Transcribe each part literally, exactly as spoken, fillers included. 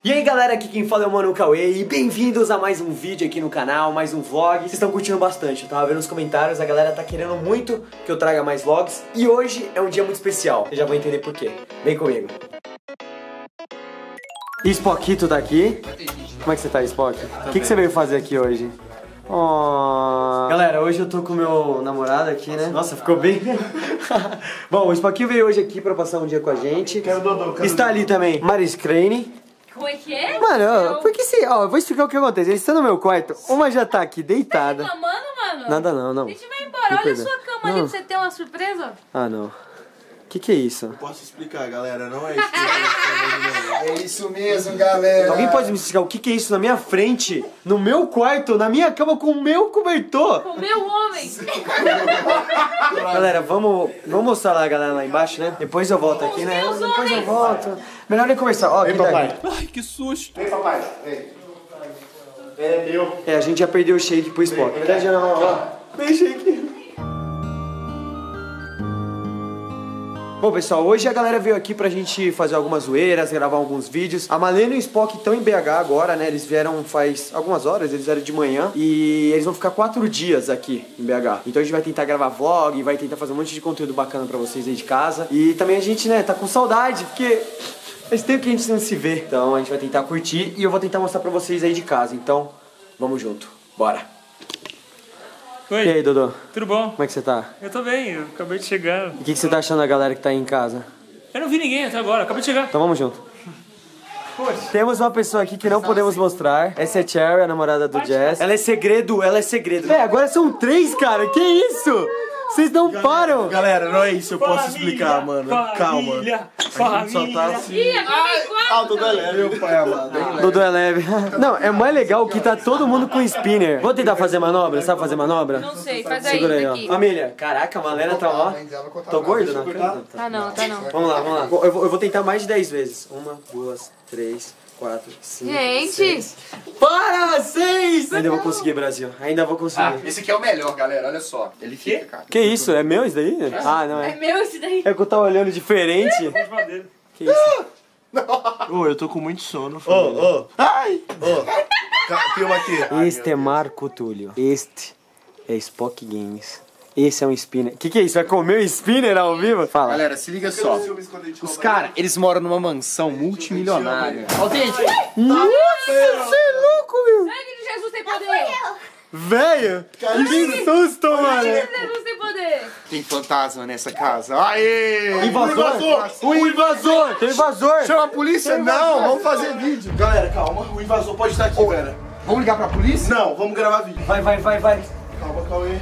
E aí galera, aqui quem fala é o Mano Cauê e bem-vindos a mais um vídeo aqui no canal, mais um vlog. Vocês estão curtindo bastante, eu tava vendo nos comentários, a galera tá querendo muito que eu traga mais vlogs. E hoje é um dia muito especial, vocês já vão entender por quê. Vem comigo. E Spockito tá aqui. Como é que você tá, Spock? O que, que você veio fazer aqui hoje? Oh. Galera, hoje eu tô com o meu namorado aqui, né? Nossa, ficou bem... Bom, o Spock veio hoje aqui pra passar um dia com a gente. Quero Dodô, quero Está Dodô. Ali também Maris Crane. Como é que é? Mano, eu... porque se, ó, eu vou explicar o que acontece. Eles estão no meu quarto, uma já tá aqui deitada. Tá reclamando, mano? Nada não, não. A gente vai embora, olha a sua cama não. Ali pra você ter uma surpresa. Ah, não. O que que é isso? Eu posso explicar, galera, não é isso que É isso mesmo, galera. Alguém pode me explicar o que que é isso na minha frente, no meu quarto, na minha cama com o meu cobertor? Com o meu homem. Galera, vamos, vamos mostrar lá a galera lá embaixo, né? Depois eu volto aqui, né? Deus, Depois homem. eu volto. Melhor nem conversar. Ó, Vem, aqui papai. daí. Ai, que susto. Vem, papai. Vem. É meu. É, a gente já perdeu o shake pro Spock. Na verdade, não, ó. Vem, shake. Bom, pessoal, hoje a galera veio aqui pra gente fazer algumas zoeiras, gravar alguns vídeos. A Malena e o Spock estão em B H agora, né? Eles vieram faz algumas horas, eles vieram de manhã. E eles vão ficar quatro dias aqui em B H. Então a gente vai tentar gravar vlog, vai tentar fazer um monte de conteúdo bacana pra vocês aí de casa. E também a gente, né, tá com saudade, porque faz tempo que a gente não se vê. Então a gente vai tentar curtir e eu vou tentar mostrar pra vocês aí de casa. Então, vamos junto. Bora! Oi. E aí, Dodô? Tudo bom? Como é que você tá? Eu tô bem, eu acabei de chegar. E o que, que você tá achando da galera que tá aí em casa? Eu não vi ninguém até agora, acabei de chegar. Então vamos junto. Temos uma pessoa aqui que não podemos mostrar. Essa é Cherry, a namorada do Jazz. Ela é segredo, ela é segredo. É, agora são três, cara. Que isso? Vocês não param. Galera, não é isso, eu posso explicar, mano. Calma. Família, A gente só tá assim. Ih, agora tem quatro. Ah, o Dudu é leve, meu pai amado. Dudu é leve. Não, é mais legal que tá todo mundo com spinner. Vou tentar fazer manobra, sabe fazer manobra? Não sei, faz aí, Segura aí, ó. daqui. Família, caraca, a Malena tá ó. Tô gordo, não? Tá não, tá não. Vamos lá, vamos lá. Eu vou, eu vou tentar mais de dez vezes. Uma, duas, três, quatro, cinco, Gente. seis. Para! Seis! Ainda vou conseguir, Brasil. Ainda vou conseguir. Ah, esse aqui é o melhor, galera. Olha só. Ele fica, cara. Que isso? É meu isso daí? Ah, não É é. meu esse daí. É que eu tava olhando diferente. Que isso? Ô, eu tô com muito sono. Ô, ô. Ai! Ô, filma aqui. Este é Marco Túlio. Este é Spock Games. Esse é um spinner. Que que é isso? Vai comer um spinner ao vivo? Fala. Galera, se liga só. Os caras, eles moram numa mansão multimilionária. Ó, gente. Nossa, você é louco, meu. Sangue de Jesus tem poder. Velho, que susto, mano. Sangue de Jesus tem poder. Tem fantasma nessa casa. Aê! Invasor! O invasor! Tem invasor! Chama a polícia? Não, vamos fazer vídeo. Galera, calma, o invasor pode estar aqui, galera. Vamos ligar pra polícia? Não, vamos gravar vídeo. Vai, vai, vai, vai. Calma, Cauê.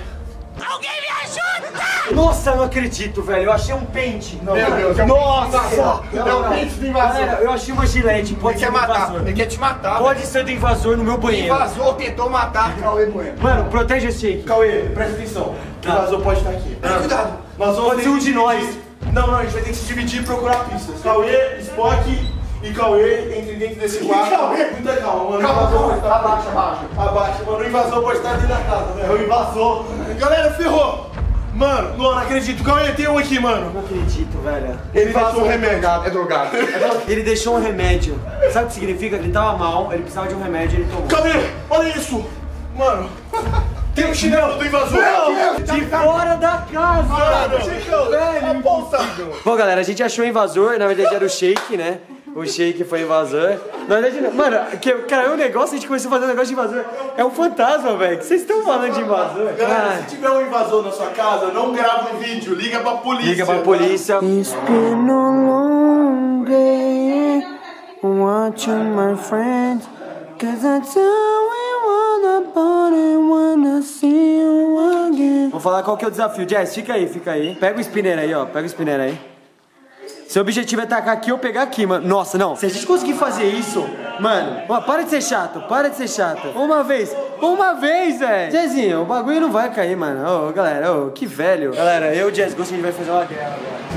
Nossa, eu não acredito, velho. Eu achei um pente. Meu Deus, é um Nossa! É o pente do invasor. Galera, eu achei uma gilete. Pode Ele ser quer do matar, invasor. ele quer te matar. Pode ser do invasor no meu O banheiro. invasor tentou matar Cauê Bueno. Mano, protege esse shake. Cauê, presta atenção. O invasor pode estar aqui. Cuidado. Nós vamos Pode ser um de nós. Não, não, a gente vai ter que se dividir e procurar pistas. Cauê, Spock e Cauê entrem dentro desse quarto. Cauê? Muita calma, mano. Calma, O invasor calma, pode estar abaixa, abaixa. Abaixa, mano. O invasor pode estar dentro da casa, né? É o invasor. Galera, ferrou. Mano, não, não acredito. Cauê, tem um aqui, mano. Não acredito, velho. Ele deixou um remédio. É drogado. Ele deixou um remédio. Sabe o que significa? Ele tava mal, ele precisava de um remédio e ele tomou. Cauê, olha isso. Mano, tem um chinelo do invasor. De fora da casa! Mano, velho, ponta. Bom, galera, a gente achou o invasor. Na verdade era o Shake, né? O Shake foi invasor. Na verdade, não. Mano, que, cara, é um negócio, a gente começou a fazer um negócio de invasor. É um fantasma, velho. O que vocês estão falando de invasor? Galera, Ah, se tiver um invasor na sua casa, não grava um vídeo, liga pra polícia. liga pra polícia. It's been a long day watching my friends, cause that's how we wanna party when I see you again. Vamos falar qual que é o desafio. Jess, fica aí, fica aí. Pega o spinner aí, ó. Pega o spinner aí. Seu objetivo é tacar aqui ou pegar aqui, mano. Nossa, não. Se a gente conseguir fazer isso, mano, ó, para de ser chato, para de ser chato. Uma vez, uma vez, velho. Jazzinho, o bagulho não vai cair, mano. Ô, galera, ô, que velho. Galera, eu e o Jazz Ghost, a gente vai fazer uma guerra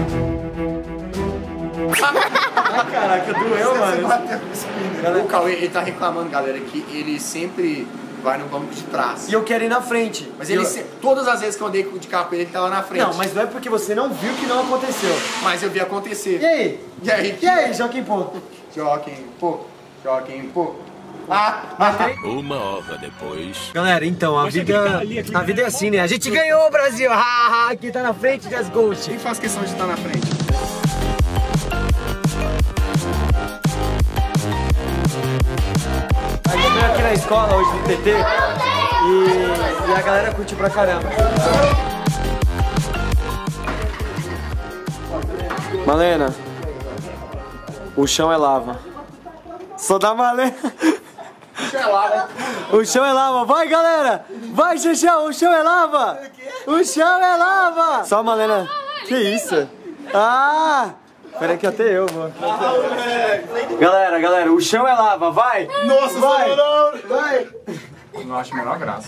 agora. Ai, caraca, doeu, mano. O Cauê, ele tá reclamando, galera, que ele sempre vai no banco de trás. E eu quero ir na frente. Mas ele eu... sempre, todas as vezes que eu andei de carro com ele, ele tava na frente. Não, mas não é porque você não viu que não aconteceu. Mas eu vi acontecer. E aí? E aí? E aí, Joaquim Pô? Joaquim, pô. Choque, hein? Pô. Ah, matei. Uma hora depois. Galera, então, a vida, a vida é assim, né? A gente ganhou, Brasil! Haha, aqui tá na frente das Ghost. Quem faz questão de estar na frente? A gente veio aqui na escola hoje no T T e, e a galera curtiu pra caramba. Malena, o chão é lava. Só dá Malena. O chão é lava. O chão é lava. Vai, galera! Vai, Xixão, o chão é lava! O chão é lava! Só a Malena. Que isso? Ah! Peraí que até eu vou. Galera, galera, o chão é lava, vai! Nossa, vai! não, vai! Não acho a menor graça.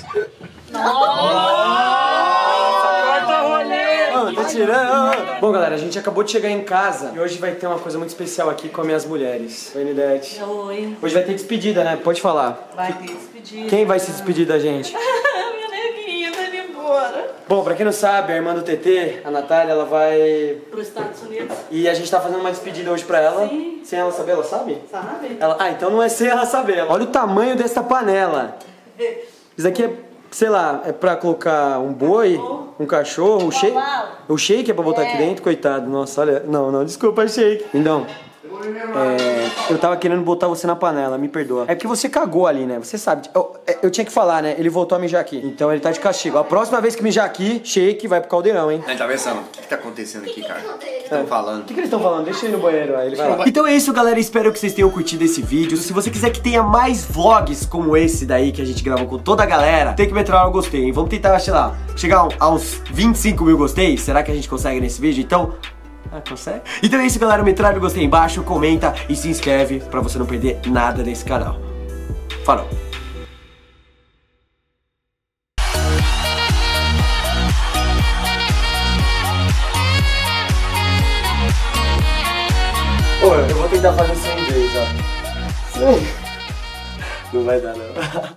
Corta rolê! Oh, tá tirando. Bom, galera, a gente acabou de chegar em casa e hoje vai ter uma coisa muito especial aqui com as minhas mulheres. Oi, Nidete. Oi. Hoje vai ter despedida, né? Pode falar. Vai ter despedida. Quem vai se despedir da gente? Minha neguinha tá indo embora. Bom, pra quem não sabe, a irmã do T T, a Natália, ela vai... Pros Estados Unidos. E a gente tá fazendo uma despedida hoje pra ela. Sim. Sem ela saber, ela sabe? Sabe? Ela... Ah, então não é sem ela saber. Olha o tamanho dessa panela. Isso aqui é, sei lá, é pra colocar um boi, um cachorro, o shake. O shake é pra botar aqui dentro, coitado. Nossa, olha. Não, não, desculpa, shake. Então, é, eu tava querendo botar você na panela, me perdoa. É porque você cagou ali, né? Você sabe. Eu, eu tinha que falar, né? Ele voltou a mijar aqui. Então ele tá de castigo. A próxima vez que mijar aqui, shake vai pro caldeirão, hein? Ele tá pensando, o que, que tá acontecendo aqui, cara? O que estão falando? O que, que eles estão falando? Deixa ele no banheiro, aí ele vai lá. Então é isso, galera. Espero que vocês tenham curtido esse vídeo. Se você quiser que tenha mais vlogs como esse daí que a gente gravou com toda a galera, tem que meter lá no gostei, hein? Vamos tentar, sei lá, chegar a uns vinte e cinco mil gostei. Será que a gente consegue nesse vídeo? Então... Ah, consegue? Então é isso, galera. Metralha no gostei embaixo, comenta e se inscreve pra você não perder nada desse canal. Falou! Pô, eu vou tentar fazer isso em inglês, ó. Não vai dar, não.